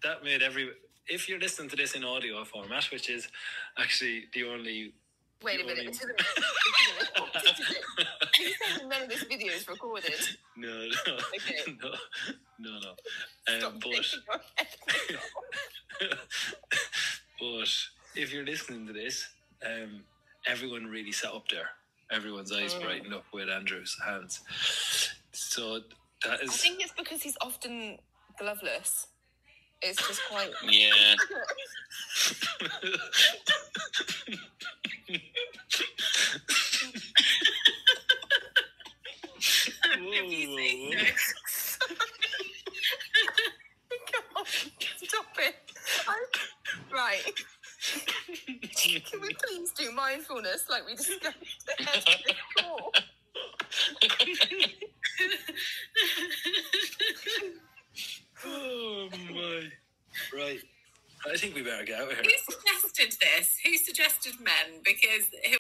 that made if you're listening to this in audio format, which is actually the only... Wait a minute. Are you saying none of this video is recorded? No. Okay. No. Stop But if you're listening to this, everyone really sat up there. Everyone's eyes brightened up with Andrew's hands. So that is... I think it's because he's often gloveless. It's just quite... Yeah. If you say so. Come on, stop it. Right. Can we please do mindfulness like we discussed before? Oh my. Right. I think we better get out of here. Who suggested this? Who suggested men? Because